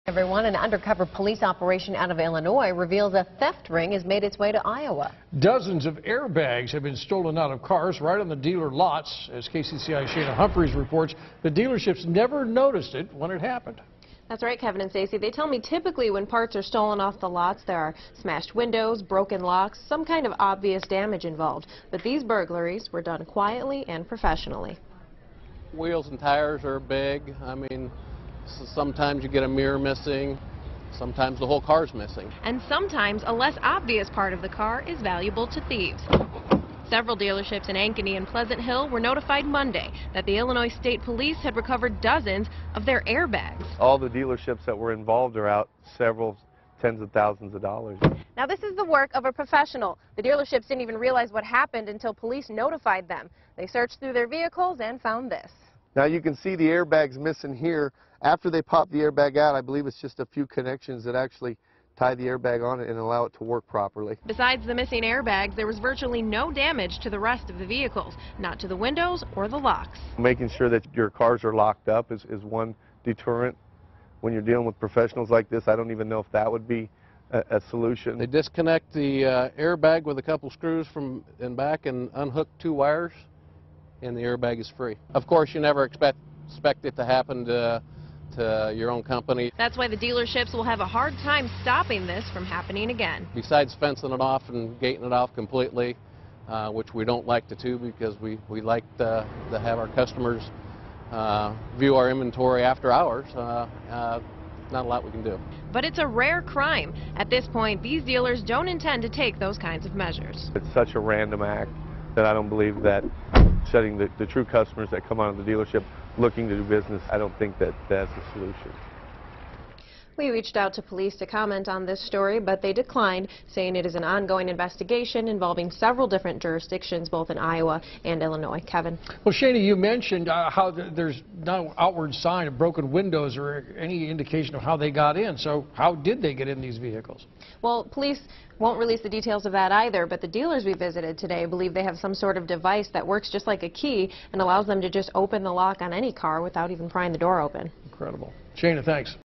Everyone, an undercover police operation out of Illinois reveals a theft ring has made its way to Iowa. Dozens of airbags have been stolen out of cars right on the dealer lots. As KCCI Shana Humphreys reports, the dealerships never noticed it when it happened. That's right, Kevin and Stacy. They tell me typically when parts are stolen off the lots, there are smashed windows, broken locks, some kind of obvious damage involved. But these burglaries were done quietly and professionally. Wheels and tires are big. I mean, sometimes you get a mirror missing, sometimes the whole car's missing. And sometimes a less obvious part of the car is valuable to thieves. Several dealerships in Ankeny and Pleasant Hill were notified Monday that the Illinois State Police had recovered dozens of their airbags. All the dealerships that were involved are out several tens of thousands of dollars. Now, this is the work of a professional. The dealerships didn't even realize what happened until police notified them. They searched through their vehicles and found this. Now you can see the airbags missing here. After they pop the airbag out, I believe it's just a few connections that actually tie the airbag on it and allow it to work properly. Besides the missing airbags, there was virtually no damage to the rest of the vehicles, not to the windows or the locks. Making sure that your cars are locked up is one deterrent. When you're dealing with professionals like this, I don't even know if that would be a solution. They disconnect the airbag with a couple screws from in back and unhook 2 wires, and the airbag is free. Of course, you never expect it to happen to your own company. That's why the dealerships will have a hard time stopping this from happening again. Besides fencing it off and gating it off completely, which we don't like to do because we like to have our customers view our inventory after hours, not a lot we can do. But it's a rare crime. At this point, these dealers don't intend to take those kinds of measures. It's such a random act that I don't believe that setting the true customers that come out of the dealership looking to do business, I don't think that that's a solution. We reached out to police to comment on this story, but they declined, saying it is an ongoing investigation involving several different jurisdictions, both in Iowa and Illinois. Kevin? Well, Shana, you mentioned how there's no outward sign of broken windows or any indication of how they got in. So how did they get in these vehicles? Well, police won't release the details of that either, but the dealers we visited today believe they have some sort of device that works just like a key and allows them to just open the lock on any car without even prying the door open. Incredible. Shana, thanks.